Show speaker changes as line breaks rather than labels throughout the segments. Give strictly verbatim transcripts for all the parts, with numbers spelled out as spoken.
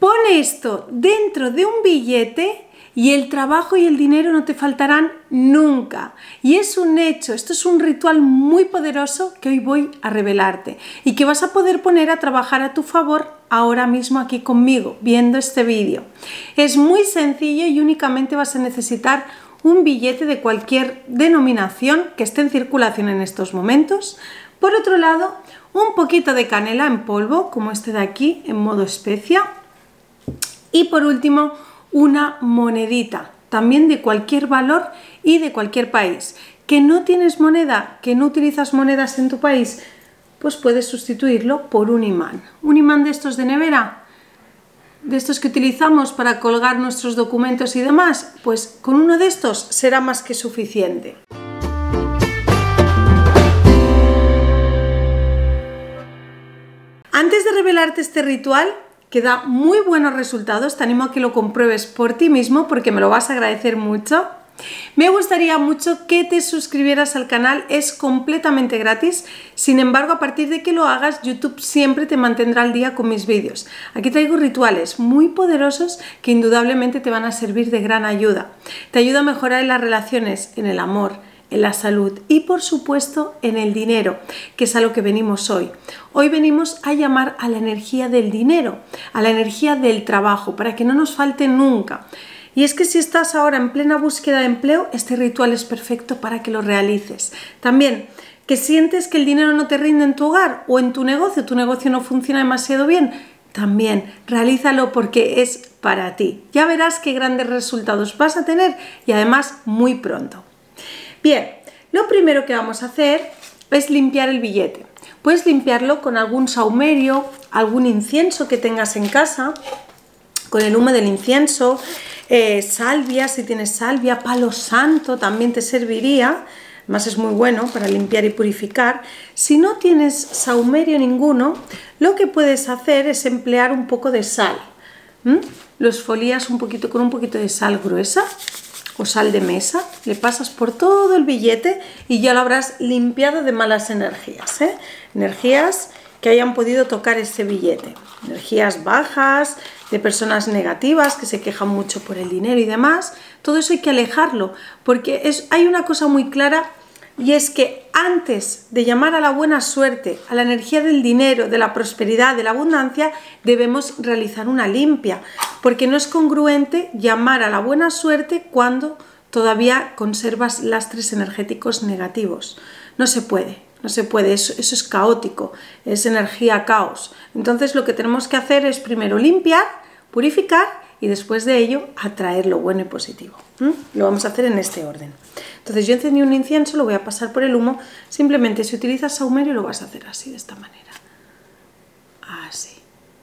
Pon esto dentro de un billete y el trabajo y el dinero no te faltarán nunca. Y es un hecho, esto es un ritual muy poderoso que hoy voy a revelarte y que vas a poder poner a trabajar a tu favor ahora mismo aquí conmigo, viendo este vídeo. Es muy sencillo y únicamente vas a necesitar un billete de cualquier denominación que esté en circulación en estos momentos. Por otro lado, un poquito de canela en polvo, como este de aquí, en modo especia. Y por último, una monedita, también de cualquier valor y de cualquier país. ¿Que no tienes moneda? ¿Que no utilizas monedas en tu país? Pues puedes sustituirlo por un imán. ¿Un imán de estos de nevera? ¿De estos que utilizamos para colgar nuestros documentos y demás? Pues con uno de estos será más que suficiente. Antes de revelarte este ritual, que da muy buenos resultados, te animo a que lo compruebes por ti mismo porque me lo vas a agradecer mucho. Me gustaría mucho que te suscribieras al canal, es completamente gratis. Sin embargo, a partir de que lo hagas, YouTube siempre te mantendrá al día con mis vídeos. Aquí traigo rituales muy poderosos que indudablemente te van a servir de gran ayuda. Te ayuda a mejorar en las relaciones, en el amor, en la salud y por supuesto en el dinero, que es a lo que venimos hoy. Hoy venimos a llamar a la energía del dinero, a la energía del trabajo, para que no nos falte nunca. Y es que si estás ahora en plena búsqueda de empleo, este ritual es perfecto para que lo realices. También, que sientes que el dinero no te rinde en tu hogar o en tu negocio, tu negocio no funciona demasiado bien, también realízalo porque es para ti. Ya verás qué grandes resultados vas a tener y además muy pronto. Bien, lo primero que vamos a hacer es limpiar el billete. Puedes limpiarlo con algún saumerio, algún incienso que tengas en casa, con el humo del incienso, eh, salvia, si tienes salvia, palo santo también te serviría, además es muy bueno para limpiar y purificar. Si no tienes saumerio ninguno, lo que puedes hacer es emplear un poco de sal. ¿Mm? Lo esfolias un poquito con un poquito de sal gruesa o sal de mesa, le pasas por todo el billete y ya lo habrás limpiado de malas energías, ¿eh? Energías que hayan podido tocar este billete, energías bajas, de personas negativas que se quejan mucho por el dinero y demás. Todo eso hay que alejarlo, porque es, hay una cosa muy clara, y es que antes de llamar a la buena suerte, a la energía del dinero, de la prosperidad, de la abundancia, debemos realizar una limpia, porque no es congruente llamar a la buena suerte cuando todavía conservas lastres energéticos negativos. No se puede, no se puede, eso, eso es caótico, es energía caos. Entonces lo que tenemos que hacer es primero limpiar, purificar y después de ello atraer lo bueno y positivo. ¿Mm? Lo vamos a hacer en este orden. Entonces yo encendí un incienso, lo voy a pasar por el humo. Simplemente si utilizas saumerio lo vas a hacer así, de esta manera. Así.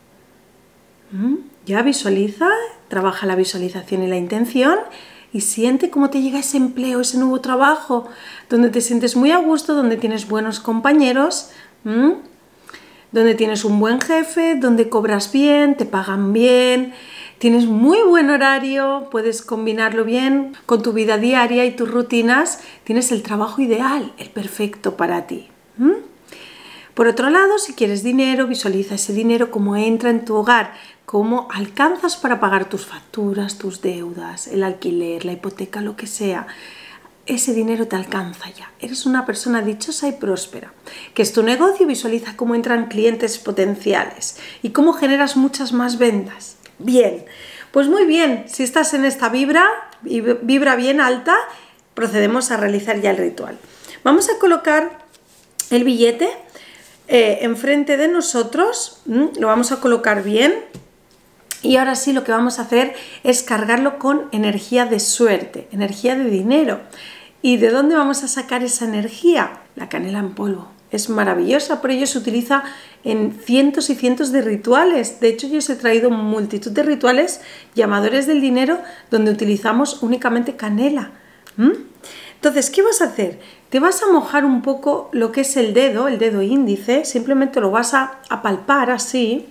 ¿Mm? Ya visualiza, trabaja la visualización y la intención y siente cómo te llega ese empleo, ese nuevo trabajo, donde te sientes muy a gusto, donde tienes buenos compañeros, ¿Mm? donde tienes un buen jefe, donde cobras bien, te pagan bien, tienes muy buen horario, puedes combinarlo bien con tu vida diaria y tus rutinas, tienes el trabajo ideal, el perfecto para ti. ¿Mm? Por otro lado, si quieres dinero, visualiza ese dinero cómo entra en tu hogar, cómo alcanzas para pagar tus facturas, tus deudas, el alquiler, la hipoteca, lo que sea. Ese dinero te alcanza ya. Eres una persona dichosa y próspera. Que es tu negocio, visualiza cómo entran clientes potenciales y cómo generas muchas más ventas. Bien, pues muy bien, si estás en esta vibra, vibra bien alta, procedemos a realizar ya el ritual. Vamos a colocar el billete eh, enfrente de nosotros, ¿m? Lo vamos a colocar bien y ahora sí lo que vamos a hacer es cargarlo con energía de suerte, energía de dinero. ¿Y de dónde vamos a sacar esa energía? La canela en polvo. Es maravillosa, por ello se utiliza en cientos y cientos de rituales. De hecho, yo os he traído multitud de rituales llamadores del dinero donde utilizamos únicamente canela. ¿Mm? Entonces, ¿qué vas a hacer? Te vas a mojar un poco lo que es el dedo, el dedo índice, simplemente lo vas a, a palpar así,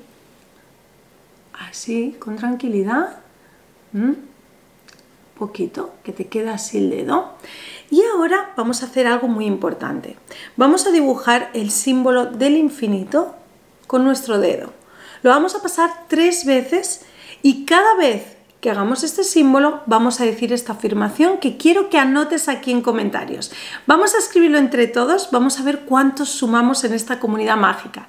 así, con tranquilidad. ¿Mm? Poquito, que te queda así el dedo. Y ahora vamos a hacer algo muy importante. Vamos a dibujar el símbolo del infinito con nuestro dedo. Lo vamos a pasar tres veces Y cada vez que hagamos este símbolo vamos a decir esta afirmación que quiero que anotes aquí en comentarios. Vamos a escribirlo entre todos, vamos a ver cuántos sumamos en esta comunidad mágica.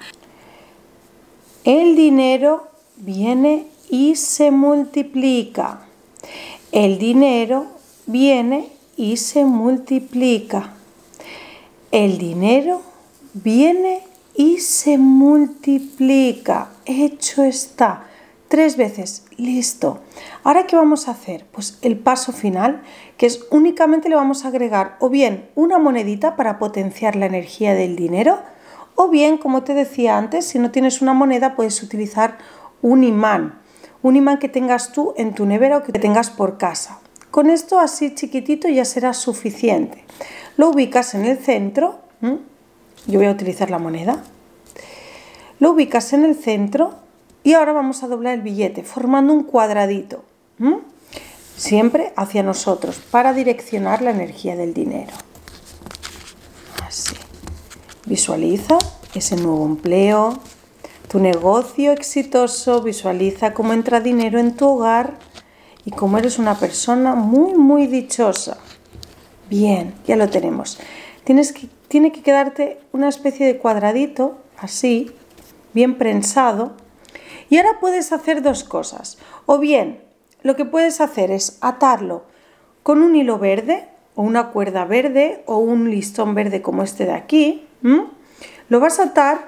El dinero viene y se multiplica. El dinero viene y se multiplica. El dinero viene y se multiplica. Hecho está. Tres veces. Listo. Ahora, ¿qué vamos a hacer? Pues el paso final, que es únicamente le vamos a agregar o bien una monedita para potenciar la energía del dinero, o bien, como te decía antes, si no tienes una moneda puedes utilizar un imán. Un imán que tengas tú en tu nevera o que tengas por casa. Con esto así chiquitito ya será suficiente. Lo ubicas en el centro. ¿Mm? Yo voy a utilizar la moneda. Lo ubicas en el centro y ahora vamos a doblar el billete formando un cuadradito. ¿Mm? Siempre hacia nosotros para direccionar la energía del dinero. Así. Visualiza ese nuevo empleo, tu negocio exitoso, visualiza cómo entra dinero en tu hogar y cómo eres una persona muy, muy dichosa. Bien, ya lo tenemos. Tienes que, tiene que quedarte una especie de cuadradito, así, bien prensado. Y ahora puedes hacer dos cosas. O bien, lo que puedes hacer es atarlo con un hilo verde, o una cuerda verde, o un listón verde como este de aquí. ¿Mm? Lo vas a atar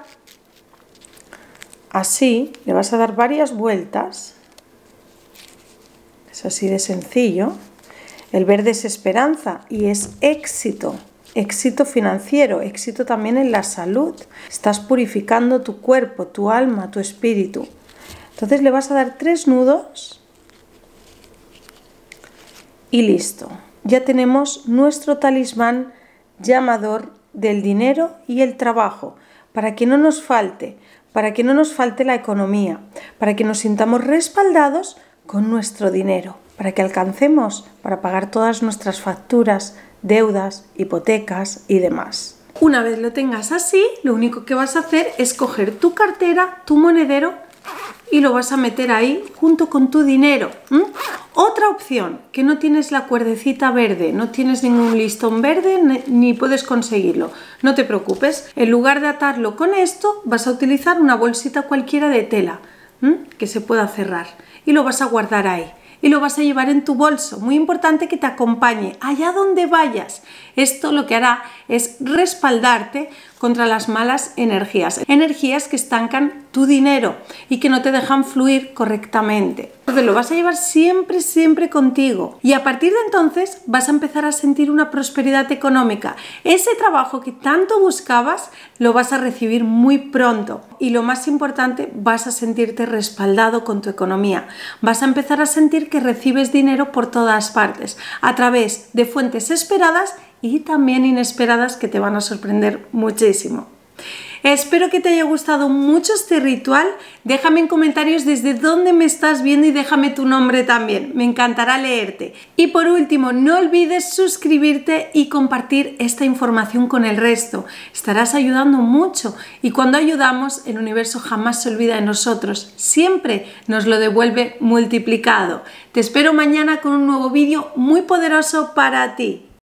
así, le vas a dar varias vueltas. Es así de sencillo. El verde es esperanza y es éxito. Éxito financiero, éxito también en la salud. Estás purificando tu cuerpo, tu alma, tu espíritu. Entonces le vas a dar tres nudos y listo. Ya tenemos nuestro talismán llamador del dinero y el trabajo, para que no nos falte, para que no nos falte la economía, para que nos sintamos respaldados con nuestro dinero, para que alcancemos para pagar todas nuestras facturas, deudas, hipotecas y demás. Una vez lo tengas así, lo único que vas a hacer es coger tu cartera, tu monedero y lo vas a meter ahí junto con tu dinero. ¿Mm? Otra opción, que no tienes la cuerdecita verde, no tienes ningún listón verde ni puedes conseguirlo. No te preocupes, en lugar de atarlo con esto, vas a utilizar una bolsita cualquiera de tela, ¿Mm? que se pueda cerrar y lo vas a guardar ahí. Y lo vas a llevar en tu bolso. Muy importante que te acompañe allá donde vayas. Esto lo que hará es respaldarte contra las malas energías. Energías que estancan tu dinero y que no te dejan fluir correctamente. Entonces lo vas a llevar siempre, siempre contigo. Y a partir de entonces vas a empezar a sentir una prosperidad económica. Ese trabajo que tanto buscabas lo vas a recibir muy pronto. Y lo más importante, vas a sentirte respaldado con tu economía. Vas a empezar a sentir que recibes dinero por todas partes, a través de fuentes esperadas y también inesperadas que te van a sorprender muchísimo. Espero que te haya gustado mucho este ritual. Déjame en comentarios desde dónde me estás viendo y déjame tu nombre también. Me encantará leerte. Y por último, no olvides suscribirte y compartir esta información con el resto. Estarás ayudando mucho y cuando ayudamos, el universo jamás se olvida de nosotros. Siempre nos lo devuelve multiplicado. Te espero mañana con un nuevo vídeo muy poderoso para ti.